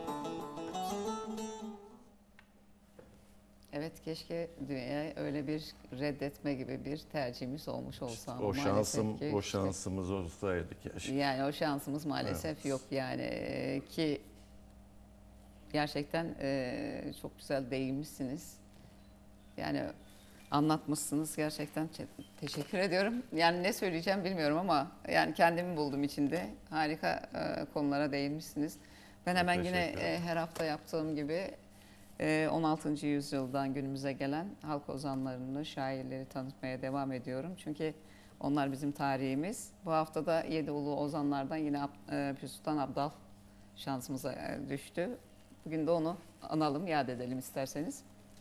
Evet, keşke dünyaya öyle bir reddetme gibi bir tercihimiz olmuş olsa. Ama
O şansım,
ki
o
işte,
şansımız olsaydı keşke.
yani o şansımız maalesef
Evet.
yok yani. Ee, ki gerçekten e, çok güzel değinmişsiniz. Yani anlatmışsınız, gerçekten te- teşekkür ediyorum. Yani ne söyleyeceğim bilmiyorum ama yani kendimi buldum içinde. Harika e, konulara değinmişsiniz. Ben hemen
Çok
yine
teşekkür ederim.
e, her hafta yaptığım gibi e, on altıncı yüzyıldan günümüze gelen halk ozanlarını, şairleri tanıtmaya devam ediyorum. Çünkü onlar bizim tarihimiz. Bu hafta da Yedi Ulu Ozanlardan yine Ab- e, Pir Sultan Abdal şansımıza e, düştü. Bugün de onu analım, yad edelim isterseniz.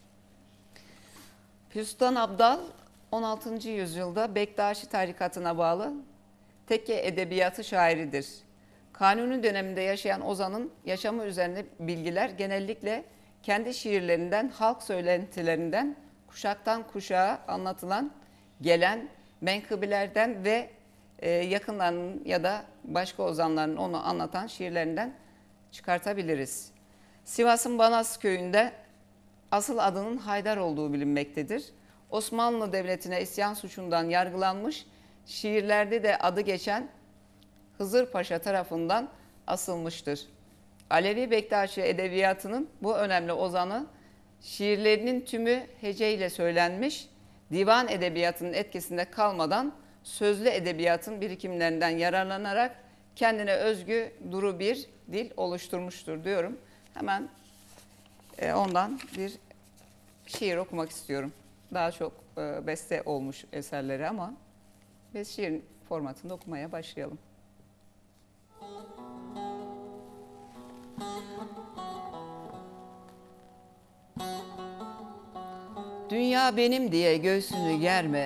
Pir Sultan Abdal on altıncı yüzyılda Bektaşi tarikatına bağlı tekke edebiyatı şairidir. Kanuni döneminde yaşayan ozanın yaşamı üzerine bilgiler genellikle kendi şiirlerinden, halk söylentilerinden, kuşaktan kuşağa anlatılan, gelen menkıbelerden ve e, yakınlarının ya da başka ozanların onu anlatan şiirlerinden çıkartabiliriz. Sivas'ın Banas köyünde asıl adının Haydar olduğu bilinmektedir. Osmanlı Devleti'ne isyan suçundan yargılanmış, şiirlerde de adı geçen Hızır Paşa tarafından asılmıştır. Alevi Bektaşi edebiyatının bu önemli ozanı, şiirlerinin tümü heceyle söylenmiş, divan edebiyatının etkisinde kalmadan sözlü edebiyatın birikimlerinden yararlanarak kendine özgü duru bir dil oluşturmuştur diyorum. Hemen e, ondan bir şiir okumak istiyorum. Daha çok e, beste olmuş eserleri ama biz şiir formatında okumaya başlayalım. Dünya benim diye göğsünü germe.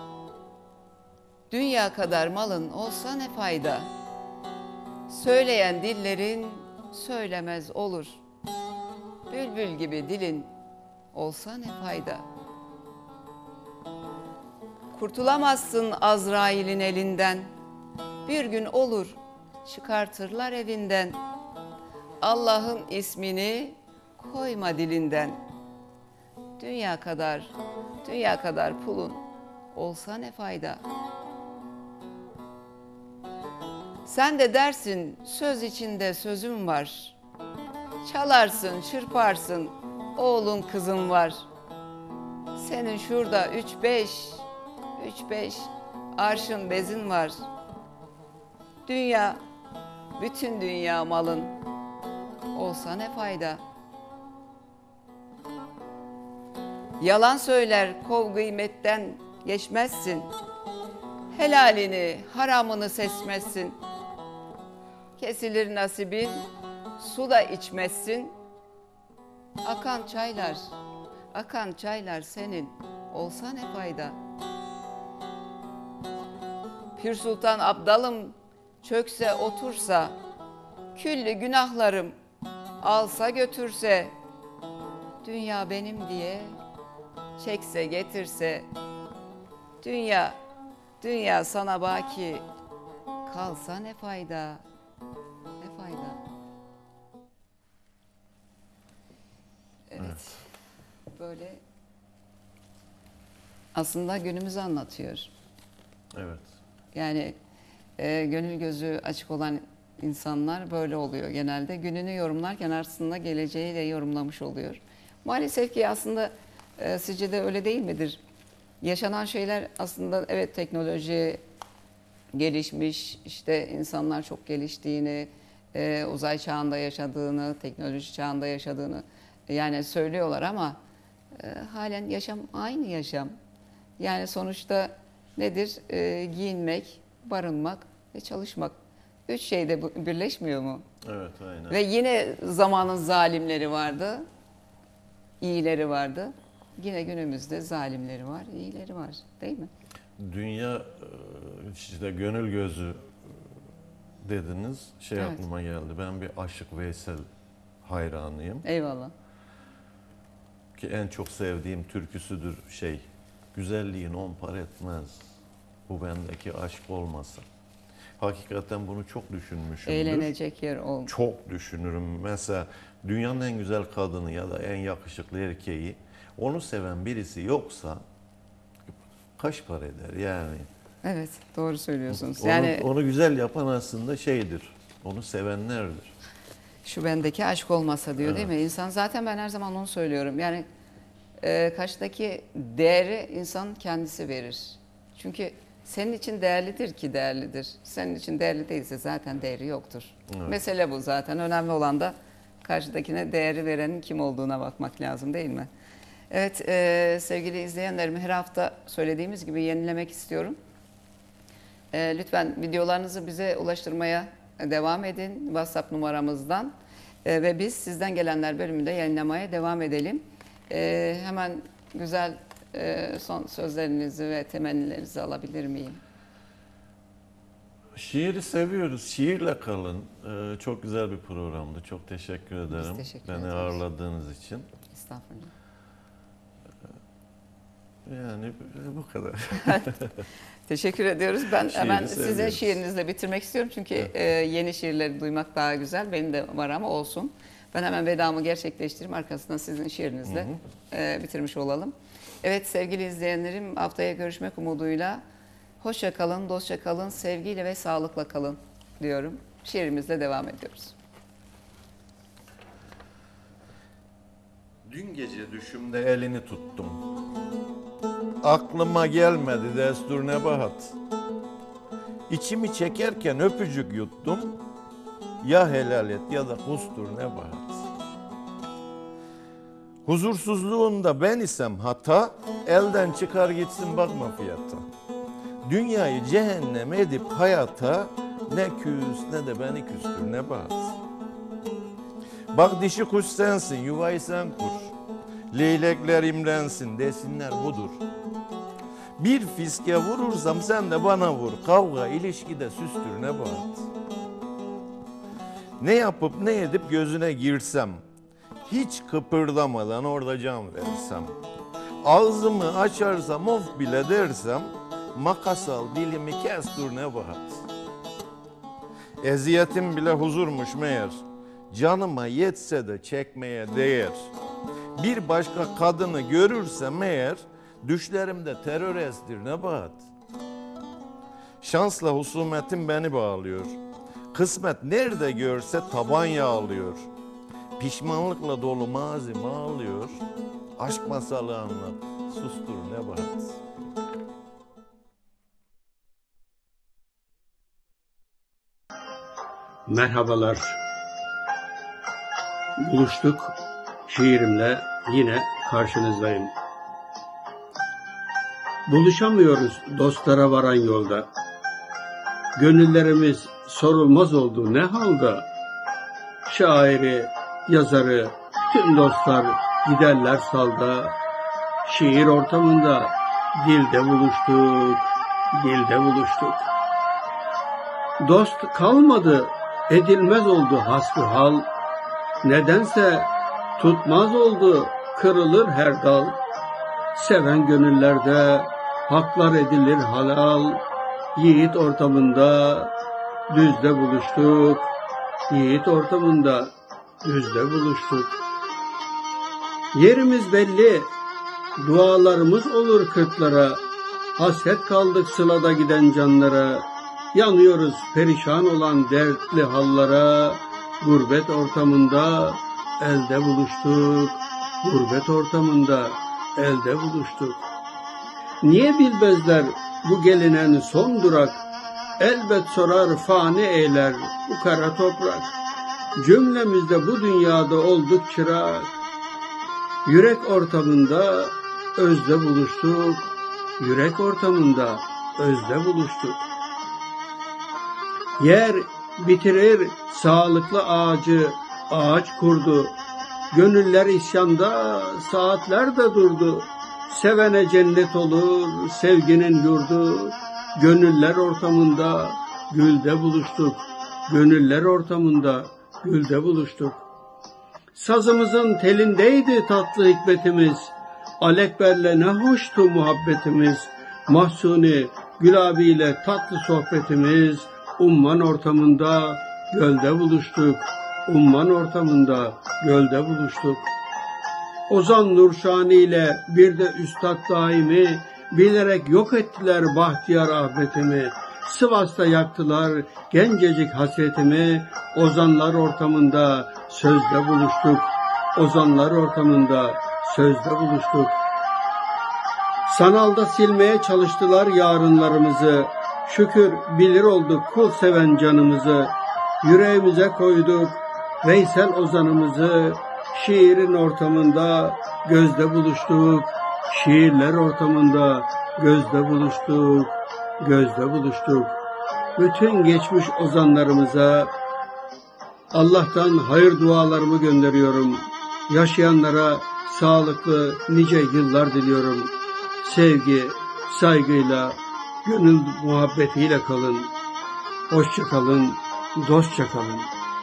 Dünya kadar malın olsa ne fayda? Söyleyen dillerin söylemez olur. Bülbül gibi dilin olsa ne fayda? Kurtulamazsın Azrail'in elinden. Bir gün olur çıkartırlar evinden. Allah'ın ismini koyma dilinden. Dünya kadar, dünya kadar pulun olsa ne fayda? Sen de dersin söz içinde sözüm var. Çalarsın, çırparsın, oğlun kızın var. Senin şurada üç beş, üç beş arşın bezin var. Dünya, bütün dünya malın olsa ne fayda? Yalan söyler kov gıymetten geçmezsin. Helalini, haramını seçmezsin. Kesilir nasibin, su da içmezsin. Akan çaylar, akan çaylar senin olsa ne fayda? Pir Sultan Abdalım çökse otursa, küllü günahlarım alsa götürse, dünya benim diye çekse getirse, dünya, dünya sana baki kalsa ne fayda, ne fayda. Evet,
Evet.
böyle aslında günümüzü anlatıyor.
Evet.
Yani e, gönül gözü açık olan insanlar böyle oluyor genelde. Gününü yorumlarken aslında geleceği de yorumlamış oluyor. Maalesef ki aslında e, sizce de öyle değil midir? Yaşanan şeyler aslında evet, teknoloji gelişmiş, işte insanlar çok geliştiğini, e, uzay çağında yaşadığını, teknoloji çağında yaşadığını yani söylüyorlar ama e, halen yaşam aynı yaşam. Yani sonuçta nedir? E, giyinmek, barınmak ve çalışmak. Üç şey de bu- birleşmiyor mu?
Evet, aynen.
Ve yine zamanın zalimleri vardı, iyileri vardı. Yine günümüzde zalimleri var, iyileri var, değil mi?
Dünya e, işte gönül gözü dediniz, şey
Evet.
aklıma geldi. Ben bir Aşık Veysel hayranıyım.
Eyvallah.
Ki en çok sevdiğim türküsüdür şey, güzelliğin on par etmez, bu bendeki aşk olmasa. Hakikaten bunu çok düşünmüşümdür.
Eğlenecek yer oldu.
Çok düşünürüm. Mesela dünyanın en güzel kadını ya da en yakışıklı erkeği, onu seven birisi yoksa kaç para eder yani.
Evet, doğru söylüyorsunuz.
Onu,
Yani
onu güzel yapan aslında şeydir, onu sevenlerdir.
şu bendeki aşk olmasa diyor,
Evet.
değil mi? İnsan zaten, ben her zaman onu söylüyorum. Yani e, karşıdaki değeri insan kendisi verir. Çünkü senin için değerlidir ki değerlidir. Senin için değerli değilse zaten değeri yoktur.
Evet.
Mesele bu zaten. Önemli olan da karşıdakine değeri verenin kim olduğuna bakmak lazım, değil mi? Evet, e, sevgili izleyenlerim, her hafta söylediğimiz gibi yenilemek istiyorum. E, lütfen videolarınızı bize ulaştırmaya devam edin WhatsApp numaramızdan. E, ve biz sizden gelenler bölümünde yayınlamaya devam edelim. E, hemen güzel e, son sözlerinizi ve temennilerinizi alabilir miyim?
Şiiri seviyoruz. Şiirle kalın. Ee, çok güzel bir programdı. Çok teşekkür ederim.
teşekkür
Beni
ederiz.
ağırladığınız için.
Estağfurullah.
Yani bu kadar.
Teşekkür ediyoruz. Ben
Şiiri
hemen sizin
seviyoruz.
şiirinizle bitirmek istiyorum. Çünkü
Evet.
e, yeni şiirleri duymak daha güzel. Benim de var ama olsun. Ben hemen vedamı gerçekleştireyim. Arkasından sizin şiirinizle e, bitirmiş olalım. Evet sevgili izleyenlerim, haftaya görüşmek umuduyla hoşça kalın, dostça kalın, sevgiyle ve sağlıkla kalın diyorum. Şiirimizle devam ediyoruz.
Dün gece düşümde elini tuttum. Aklıma gelmedi destur nebahat. İçimi çekerken öpücük yuttum. Ya helal et ya da kustur nebahat. Huzursuzluğunda ben isem hata, elden çıkar gitsin bakma fiyata. Dünyayı cehennem edip hayata, ne küs ne de beni küstür nebahat. Bak dişi kuş sensin, yuvayı sen kur. Leylekler imrensin, desinler budur. Bir fiske vurursam sen de bana vur. Kavga ilişkide süstür nebahat. Ne yapıp ne edip gözüne girsem, hiç kıpırdamadan orada can versem, ağzımı açarsam of bile dersem, makas al dilimi kes dur nebahat. Eziyetim bile huzurmuş meğer, canıma yetse de çekmeye değer. Bir başka kadını görürsem eğer, düşlerimde terör estir nebahat. Şansla husumetim beni bağlıyor. Kısmet nerede görse taban yağlıyor. Pişmanlıkla dolu mazim ağlıyor. Aşk masalı anlat, sustur nebahat.
Merhabalar. Buluştuk. Şiirimle yine karşınızdayım. Buluşamıyoruz dostlara varan yolda. Gönüllerimiz sorulmaz oldu ne halda. Şairi, yazarı, tüm dostlar giderler salda. Şiir ortamında dilde buluştuk, dilde buluştuk. Dost kalmadı, edilmez oldu hasbihal. Nedense tutmaz oldu, kırılır her dal. Seven gönüllerde haklar edilir halal. Yiğit ortamında düzde buluştuk. Yiğit ortamında düzde buluştuk. Yerimiz belli, dualarımız olur kırklara. Hasret kaldık sılada giden canlara. Yanıyoruz perişan olan dertli hallara. Gurbet ortamında elde buluştuk. Gurbet ortamında elde buluştuk. Niye bilmezler bu gelinen son durak? Elbet sorar fani eyler bu kara toprak. Cümlemizde bu dünyada olduk çırak. Yürek ortamında özde buluştuk. Yürek ortamında özde buluştuk. Yer bitirir sağlıklı ağacı, ağaç kurdu. Gönüller isyanda, saatler de durdu. Sevene cennet olur, sevginin yurdu. Gönüller ortamında gülde buluştuk. gönüller ortamında gülde buluştuk. Sazımızın telindeydi tatlı hikmetimiz, Alekber'le ne hoştu muhabbetimiz, Mahsuni, Gül abiyle tatlı sohbetimiz, umman ortamında gölde buluştuk, umman ortamında gölde buluştuk. Ozan Nurşani ile bir de Üstad Daimi, bilerek yok ettiler bahtiyar ahmetimi, Sivas'ta yaktılar gencecik hasretimi, ozanlar ortamında sözde buluştuk, ozanlar ortamında sözde buluştuk. Sanalda silmeye çalıştılar yarınlarımızı, şükür bilir olduk kul seven canımızı, yüreğimize koyduk Veysel ozanımızı, şiirin ortamında gözde buluştuk, şiirler ortamında gözde buluştuk, gözde buluştuk. Bütün geçmiş ozanlarımıza Allah'tan hayır dualarımı gönderiyorum. Yaşayanlara sağlıklı nice yıllar diliyorum. Sevgi, saygıyla, gönül muhabbetiyle kalın. Hoşça kalın, dostça kalın.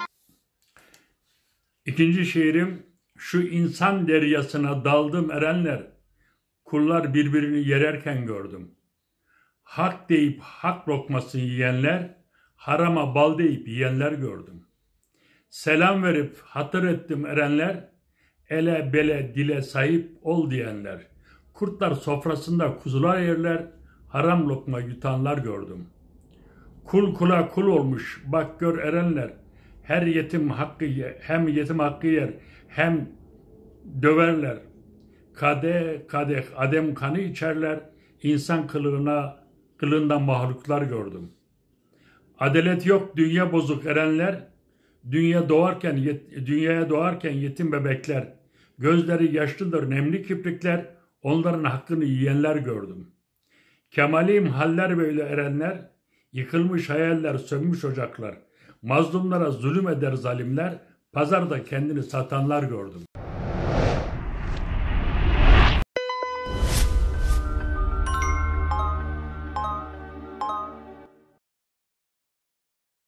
İkinci şiirim, şu insan deryasına daldım erenler, kullar birbirini yererken gördüm. Hak deyip hak lokmasını yiyenler, harama bal deyip yiyenler gördüm. Selam verip hatır ettim erenler, ele bele dile sahip ol diyenler. Kurtlar sofrasında kuzular yerler, haram lokma yutanlar gördüm. Kul kula kul olmuş bak gör erenler, her yetim hakkı hem yetim hakkı yer hem döverler. Kadeh kadeh adem kanı içerler, insan kılığına kılığından mahluklar gördüm. Adalet yok dünya bozuk erenler, dünya doğarken yet, dünyaya doğarken yetim bebekler, gözleri yaşlıdır nemli kiprikler, onların hakkını yiyenler gördüm. Kemalim haller böyle erenler, yıkılmış hayaller, sönmüş ocaklar, mazlumlara zulüm eder zalimler, pazarda kendini satanlar gördüm.